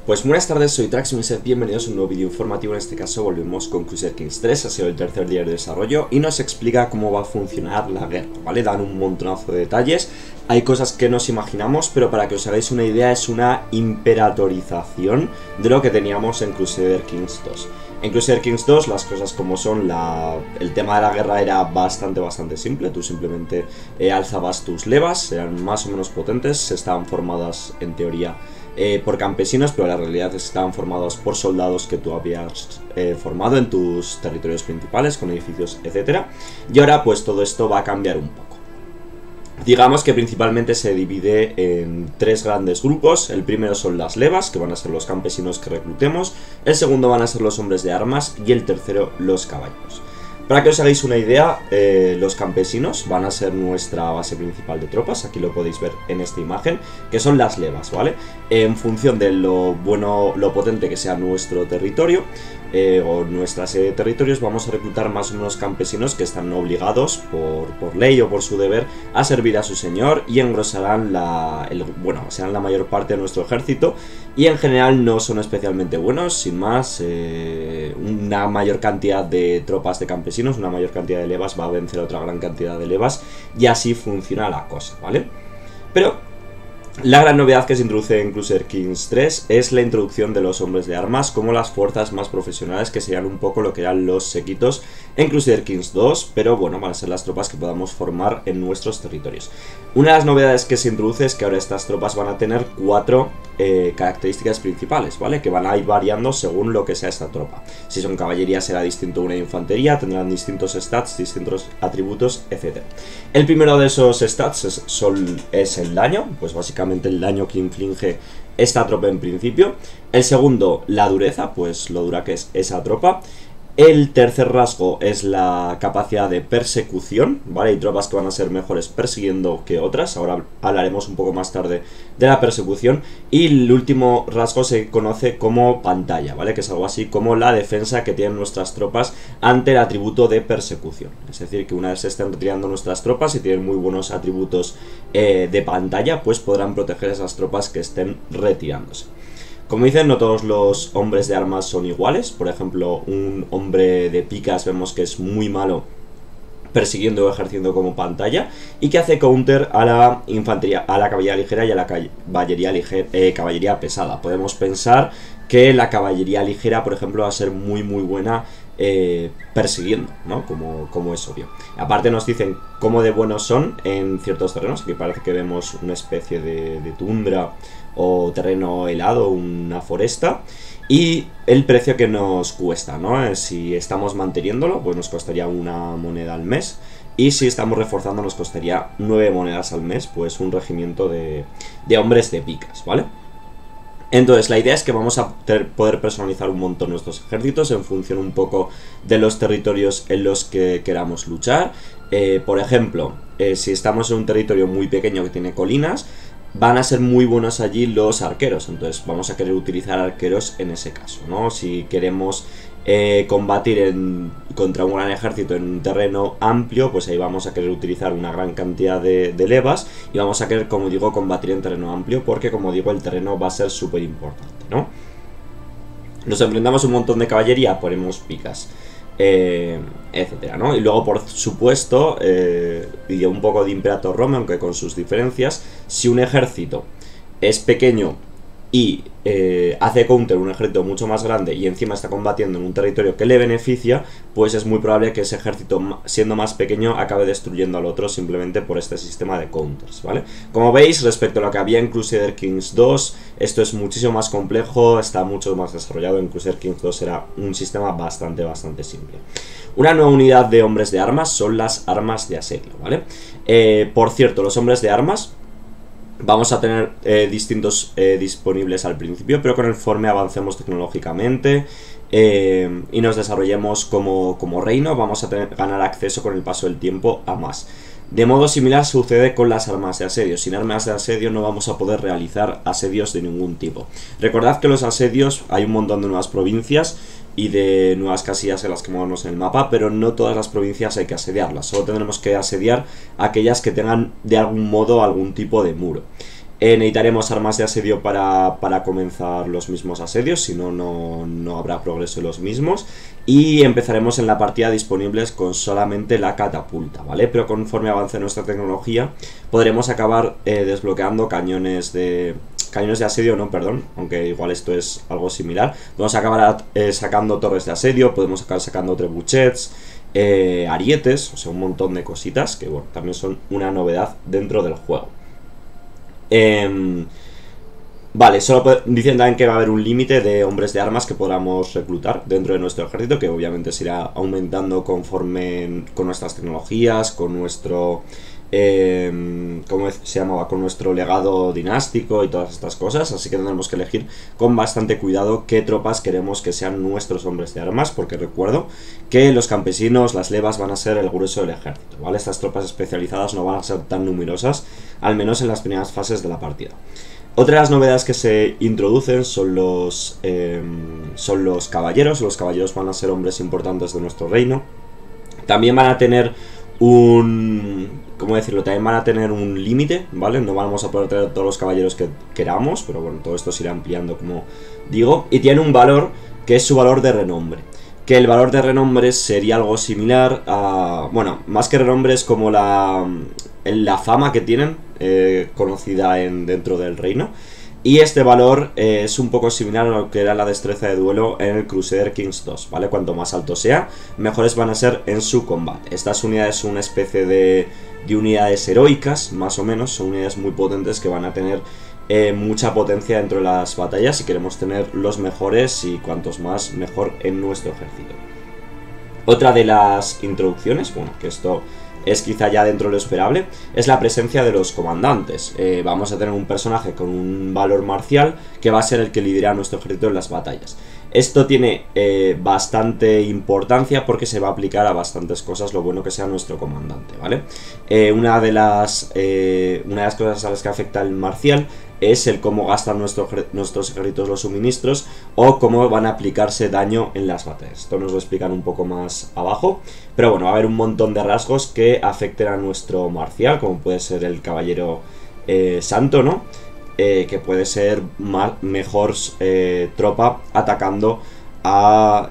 Pues buenas tardes, soy Traximised, bienvenidos a un nuevo vídeo informativo. En este caso volvemos con Crusader Kings 3, ha sido el tercer día de desarrollo y nos explica cómo va a funcionar la guerra, ¿vale? Dan un montonazo de detalles, hay cosas que nos imaginamos, pero para que os hagáis una idea es una imperatorización de lo que teníamos en Crusader Kings 2. En Crusader Kings 2 las cosas como son, el tema de la guerra era bastante simple. Tú simplemente alzabas tus levas, eran más o menos potentes, estaban formadas en teoría por campesinos, pero la realidad es que estaban formados por soldados que tú habías formado en tus territorios principales, con edificios, etc. Y ahora pues todo esto va a cambiar un poco. Digamos que principalmente se divide en tres grandes grupos. El primero son las levas, que van a ser los campesinos que reclutemos. El segundo van a ser los hombres de armas. Y el tercero, los caballeros. Para que os hagáis una idea, los campesinos van a ser nuestra base principal de tropas. Aquí lo podéis ver en esta imagen, que son las levas, ¿vale? En función de lo potente que sea nuestro territorio o nuestra serie de territorios, vamos a reclutar más o menos campesinos que están obligados por ley o por su deber a servir a su señor y engrosarán serán la mayor parte de nuestro ejército y en general no son especialmente buenos. Sin más, una mayor cantidad de tropas de campesinos, una mayor cantidad de levas va a vencer a otra gran cantidad de levas y así funciona la cosa, ¿vale? Pero la gran novedad que se introduce en Crusader Kings 3 es la introducción de los hombres de armas como las fuerzas más profesionales, que serían un poco lo que eran los séquitos en Crusader Kings 2, pero bueno, van a ser las tropas que podamos formar en nuestros territorios. Una de las novedades que se introduce es que ahora estas tropas van a tener cuatro características principales, ¿vale? Que van a ir variando según lo que sea esta tropa. Si son caballería será distinto a una infantería, tendrán distintos stats, distintos atributos, etc. El primero de esos stats es el daño, pues básicamente el daño que inflige esta tropa en principio. El segundo, la dureza, pues lo dura que es esa tropa. El tercer rasgo es la capacidad de persecución, ¿vale? Hay tropas que van a ser mejores persiguiendo que otras, ahora hablaremos un poco más tarde de la persecución. Y el último rasgo se conoce como pantalla, ¿vale? Que es algo así como la defensa que tienen nuestras tropas ante el atributo de persecución. Es decir, que una vez se estén retirando nuestras tropas y tienen muy buenos atributos de pantalla, pues podrán proteger a esas tropas que estén retirándose. Como dicen, no todos los hombres de armas son iguales. Por ejemplo, un hombre de picas vemos que es muy malo persiguiendo o ejerciendo como pantalla y que hace counter a la infantería, a la caballería ligera y a la caballería pesada. Podemos pensar que la caballería ligera, por ejemplo, va a ser muy buena persiguiendo, ¿no? Como es obvio. Aparte nos dicen cómo de buenos son en ciertos terrenos. Aquí parece que vemos una especie de tundra o terreno helado, una foresta, y el precio que nos cuesta, ¿no? Si estamos manteniéndolo, pues nos costaría una moneda al mes, y si estamos reforzando nos costaría 9 monedas al mes, pues un regimiento de hombres de picas, ¿vale? Entonces la idea es que vamos a poder personalizar un montón nuestros ejércitos en función un poco de los territorios en los que queramos luchar. Por ejemplo, si estamos en un territorio muy pequeño que tiene colinas, van a ser muy buenos allí los arqueros, entonces vamos a querer utilizar arqueros en ese caso, ¿no? Si queremos combatir contra un gran ejército en un terreno amplio, pues ahí vamos a querer utilizar una gran cantidad de levas y vamos a querer, como digo, combatir en terreno amplio porque, como digo, el terreno va a ser súper importante, ¿no? Nos enfrentamos a un montón de caballería, ponemos picas, etcétera, ¿no? Y luego, por supuesto, y un poco de Imperator Rome, aunque con sus diferencias, si un ejército es pequeño y hace counter un ejército mucho más grande y encima está combatiendo en un territorio que le beneficia, pues es muy probable que ese ejército, siendo más pequeño, acabe destruyendo al otro simplemente por este sistema de counters, ¿vale? Como veis, respecto a lo que había en Crusader Kings 2, esto es muchísimo más complejo, está mucho más desarrollado. En Crusader Kings 2 era un sistema bastante simple. Una nueva unidad de hombres de armas son las armas de asedio, ¿vale? Por cierto, los hombres de armas vamos a tener distintos disponibles al principio, pero conforme avancemos tecnológicamente y nos desarrollemos como reino, vamos a ganar acceso con el paso del tiempo a más. De modo similar sucede con las armas de asedio. Sin armas de asedio no vamos a poder realizar asedios de ningún tipo. Recordad que los asedios, hay un montón de nuevas provincias y de nuevas casillas en las que movemos en el mapa, pero no todas las provincias hay que asediarlas. Solo tendremos que asediar aquellas que tengan de algún modo algún tipo de muro. Necesitaremos armas de asedio para comenzar los mismos asedios, si no, no habrá progreso en los mismos. Y empezaremos en la partida disponibles con solamente la catapulta, ¿vale? Pero conforme avance nuestra tecnología, podremos acabar desbloqueando cañones de asedio, no, perdón, aunque igual esto es algo similar. Podemos acabar sacando torres de asedio, podemos acabar sacando trebuchets, arietes, o sea, un montón de cositas que, bueno, también son una novedad dentro del juego. Vale, solo dicen también que va a haber un límite de hombres de armas que podamos reclutar dentro de nuestro ejército, que obviamente se irá aumentando conforme con nuestras tecnologías, con nuestro... ¿cómo se llamaba? Con nuestro legado dinástico y todas estas cosas, así que tendremos que elegir con bastante cuidado qué tropas queremos que sean nuestros hombres de armas, porque recuerdo que los campesinos, las levas van a ser el grueso del ejército, ¿vale? Estas tropas especializadas no van a ser tan numerosas, al menos en las primeras fases de la partida. Otra de las novedades que se introducen son los caballeros. Los caballeros van a ser hombres importantes de nuestro reino. También van a tener ¿cómo decirlo? También van a tener un límite, ¿vale? No vamos a poder tener todos los caballeros que queramos, pero bueno, todo esto se irá ampliando, como digo. Y tiene un valor que es su valor de renombre. Que el valor de renombre sería algo similar a... Bueno, más que renombre es como la fama que tienen, conocida dentro del reino. Y este valor es un poco similar a lo que era la destreza de duelo en el Crusader Kings 2, ¿vale? Cuanto más alto sea, mejores van a ser en su combate. Estas unidades son una especie de unidades heroicas, más o menos. Son unidades muy potentes que van a tener mucha potencia dentro de las batallas, y queremos tener los mejores, y cuantos más mejor en nuestro ejército. Otra de las introducciones, bueno, que esto es quizá ya dentro de lo esperable, es la presencia de los comandantes. Vamos a tener un personaje con un valor marcial que va a ser el que lidera nuestro ejército en las batallas. Esto tiene bastante importancia porque se va a aplicar a bastantes cosas, lo bueno que sea nuestro comandante, ¿vale? Una de las cosas a las que afecta el marcial es el cómo gastan nuestros ejércitos los suministros, o cómo van a aplicarse daño en las batallas. Esto nos lo explican un poco más abajo, pero bueno, va a haber un montón de rasgos que afecten a nuestro marcial, como puede ser el caballero santo, ¿no? Que puede ser mejor tropa atacando a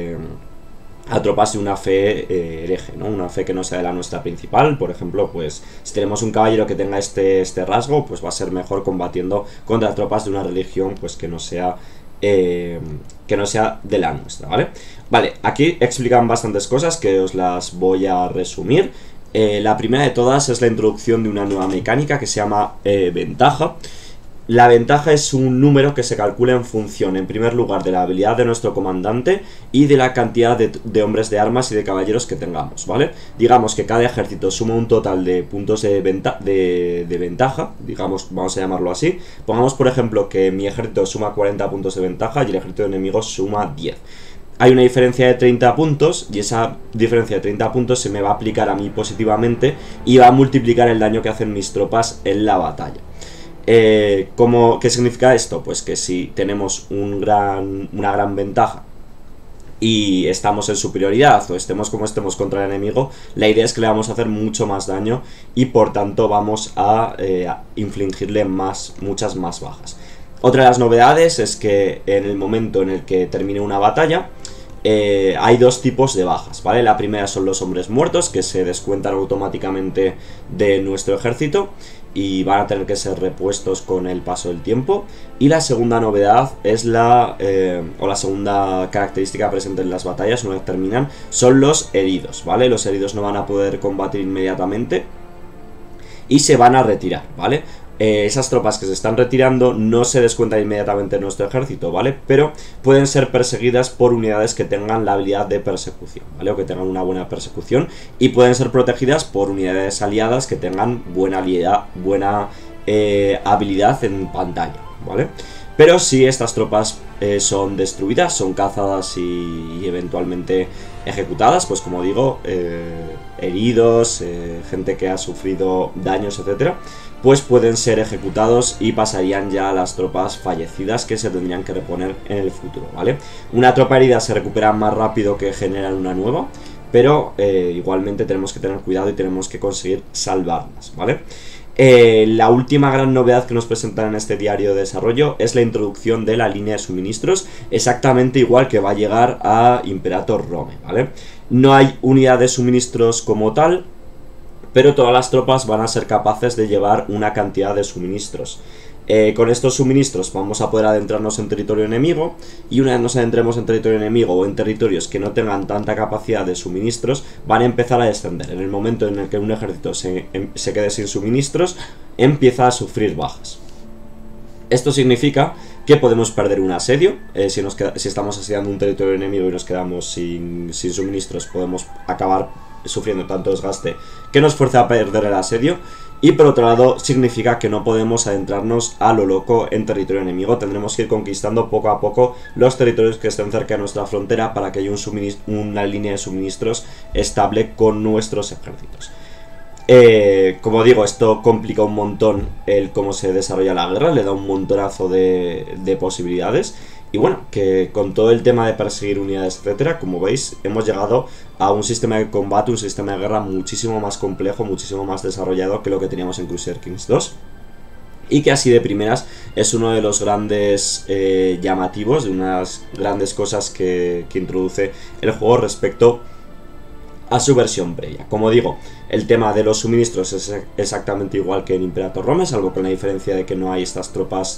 tropas de una fe hereje, ¿no? Una fe que no sea de la nuestra principal. Por ejemplo, pues si tenemos un caballero que tenga este rasgo, pues va a ser mejor combatiendo contra tropas de una religión pues que no sea de la nuestra, ¿vale? Vale, aquí explican bastantes cosas que os las voy a resumir. La primera de todas es la introducción de una nueva mecánica que se llama ventaja. La ventaja es un número que se calcula en función, en primer lugar, de la habilidad de nuestro comandante y de la cantidad de hombres de armas y de caballeros que tengamos, ¿vale? Digamos que cada ejército suma un total de puntos de ventaja, digamos, vamos a llamarlo así. Pongamos, por ejemplo, que mi ejército suma 40 puntos de ventaja y el ejército de enemigos suma 10. Hay una diferencia de 30 puntos, y esa diferencia de 30 puntos se me va a aplicar a mí positivamente y va a multiplicar el daño que hacen mis tropas en la batalla. ¿Qué significa esto? Pues que si tenemos una gran ventaja y estamos en superioridad, o estemos como estemos contra el enemigo, la idea es que le vamos a hacer mucho más daño y por tanto vamos a infligirle muchas más bajas. Otra de las novedades es que en el momento en el que termine una batalla, hay dos tipos de bajas, ¿vale? La primera son los hombres muertos, que se descuentan automáticamente de nuestro ejército y van a tener que ser repuestos con el paso del tiempo. Y la segunda novedad es la segunda característica presente en las batallas una vez terminan, son los heridos, ¿vale? Los heridos no van a poder combatir inmediatamente y se van a retirar, ¿vale? Esas tropas que se están retirando no se descuentan inmediatamente en nuestro ejército, ¿vale? Pero pueden ser perseguidas por unidades que tengan la habilidad de persecución, ¿vale? O que tengan una buena persecución, y pueden ser protegidas por unidades aliadas que tengan buena habilidad en pantalla, ¿vale? Pero si estas tropas son destruidas, son cazadas y eventualmente ejecutadas, pues como digo, heridos, gente que ha sufrido daños, etcétera, pues pueden ser ejecutados y pasarían ya a las tropas fallecidas que se tendrían que reponer en el futuro, ¿vale? Una tropa herida se recupera más rápido que generar una nueva, pero igualmente tenemos que tener cuidado y tenemos que conseguir salvarlas, ¿vale? La última gran novedad que nos presentan en este diario de desarrollo es la introducción de la línea de suministros, exactamente igual que va a llegar a Imperator Rome, ¿vale? No hay unidad de suministros como tal, pero todas las tropas van a ser capaces de llevar una cantidad de suministros. Con estos suministros vamos a poder adentrarnos en territorio enemigo, y una vez nos adentremos en territorio enemigo o en territorios que no tengan tanta capacidad de suministros, van a empezar a descender. En el momento en el que un ejército se quede sin suministros, empieza a sufrir bajas. Esto significa que podemos perder un asedio. Si estamos asediando un territorio enemigo y nos quedamos sin suministros, podemos acabar sufriendo tanto desgaste que nos fuerza a perder el asedio. Y por otro lado, significa que no podemos adentrarnos a lo loco en territorio enemigo. Tendremos que ir conquistando poco a poco los territorios que estén cerca de nuestra frontera para que haya una línea de suministros estable con nuestros ejércitos. Como digo, esto complica un montón el cómo se desarrolla la guerra, le da un montonazo de posibilidades. Y bueno, que con todo el tema de perseguir unidades, etcétera, como veis, hemos llegado a un sistema de combate, un sistema de guerra muchísimo más complejo, muchísimo más desarrollado que lo que teníamos en Crusader Kings 2. Y que así de primeras es uno de los grandes llamativos, de unas grandes cosas que introduce el juego respecto a su versión previa. Como digo, el tema de los suministros es exactamente igual que en Imperator Rome, salvo con la diferencia de que no hay estas tropas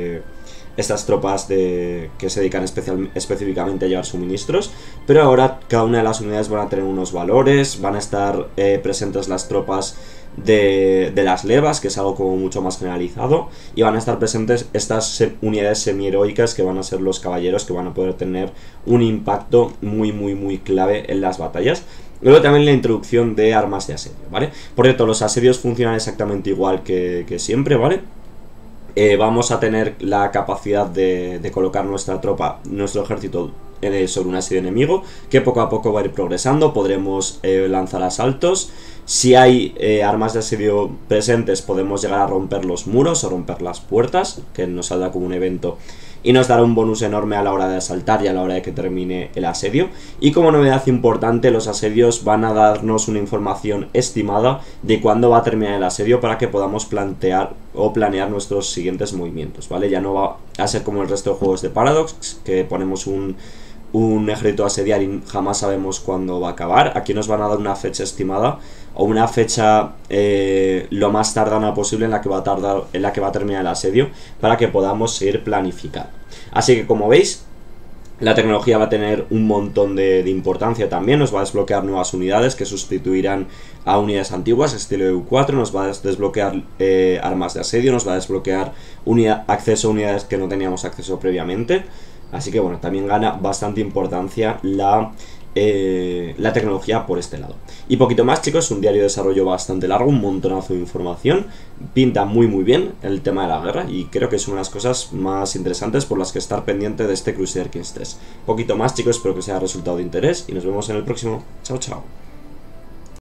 que se dedican específicamente a llevar suministros, pero ahora cada una de las unidades van a tener unos valores, van a estar presentes las tropas de las levas, que es algo como mucho más generalizado, y van a estar presentes estas unidades semi-heroicas que van a ser los caballeros, que van a poder tener un impacto muy clave en las batallas. Luego también la introducción de armas de asedio, ¿vale? Por cierto, los asedios funcionan exactamente igual que siempre, ¿vale? Vamos a tener la capacidad de colocar nuestra tropa, nuestro ejército sobre un asedio enemigo, que poco a poco va a ir progresando. Podremos lanzar asaltos. Si hay armas de asedio presentes, podemos llegar a romper los muros o romper las puertas, que nos saldrá como un evento y nos dará un bonus enorme a la hora de asaltar y a la hora de que termine el asedio. Y como novedad importante, los asedios van a darnos una información estimada de cuándo va a terminar el asedio para que podamos plantear o planear nuestros siguientes movimientos, ¿vale? Ya no va a ser como el resto de juegos de Paradox, que ponemos un ejército a asediar y jamás sabemos cuándo va a acabar. Aquí nos van a dar una fecha estimada o una fecha lo más tardana posible en la que va a terminar el asedio, para que podamos seguir planificando. Así que, como veis, la tecnología va a tener un montón de importancia también. Nos va a desbloquear nuevas unidades que sustituirán a unidades antiguas, estilo EU4. Nos va a desbloquear armas de asedio, nos va a desbloquear acceso a unidades que no teníamos acceso previamente. Así que bueno, también gana bastante importancia la tecnología por este lado. Y poquito más, chicos, un diario de desarrollo bastante largo, un montonazo de información. Pinta muy bien el tema de la guerra, y creo que es una de las cosas más interesantes por las que estar pendiente de este Crusader Kings 3. Poquito más, chicos, espero que os haya resultado de interés y nos vemos en el próximo. Chao, chao.